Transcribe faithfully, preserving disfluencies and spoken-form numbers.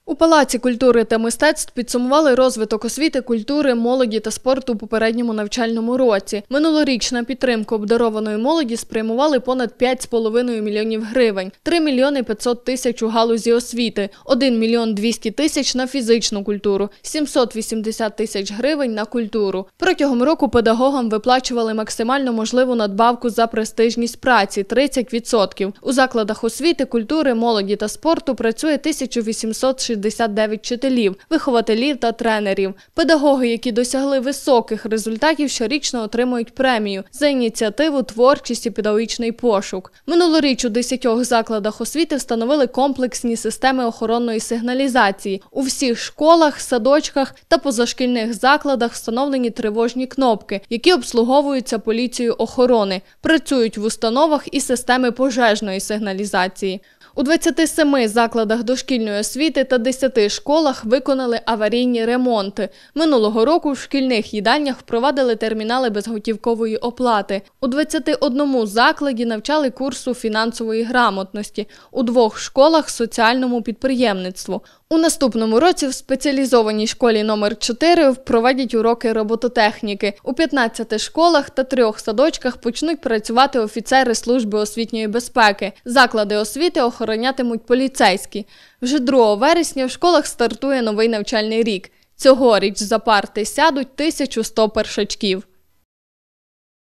У Палаці культури та мистецтв підсумували розвиток освіти, культури, молоді та спорту у попередньому навчальному році. Минулоріч на підтримку обдарованої молоді спрямували понад п'ять з половиною мільйонів гривень, три мільйони п'ятсот тисяч у галузі освіти, один мільйон двісті тисяч на фізичну культуру, сімсот вісімдесят тисяч гривень на культуру. Протягом року педагогам виплачували максимально можливу надбавку за престижність праці – тридцять відсотків. У закладах освіти, культури, молоді та спорту працює тисяча вісімсот шістдесят дев'ять вчителів, вихователів та тренерів. Педагоги, які досягли високих результатів, щорічно отримують премію за ініціативу, творчість і педагогічний пошук. Минулоріч у десятьох закладах освіти встановили комплексні системи охоронної сигналізації. У всіх школах, садочках та позашкільних закладах встановлені тривожні кнопки, які обслуговуються поліцією охорони. Працюють в установах і системи пожежної сигналізації. У двадцяти семи закладах дошкільної освіти та десяти школах виконали аварійні ремонти. Минулого року в шкільних їдальнях впровадили термінали безготівкової оплати. У двадцяти одному закладі навчали курсу фінансової грамотності. У двох школах – соціальному підприємництву. У наступному році в спеціалізованій школі номер чотири впровадять уроки робототехніки. У п'ятнадцяти школах та трьох садочках почнуть працювати офіцери служби освітньої безпеки. Заклади освіти охоронятимуть поліцейські. Вже другого вересня в школах стартує новий навчальний рік. Цьогоріч за парти сядуть тисяча сто першачків.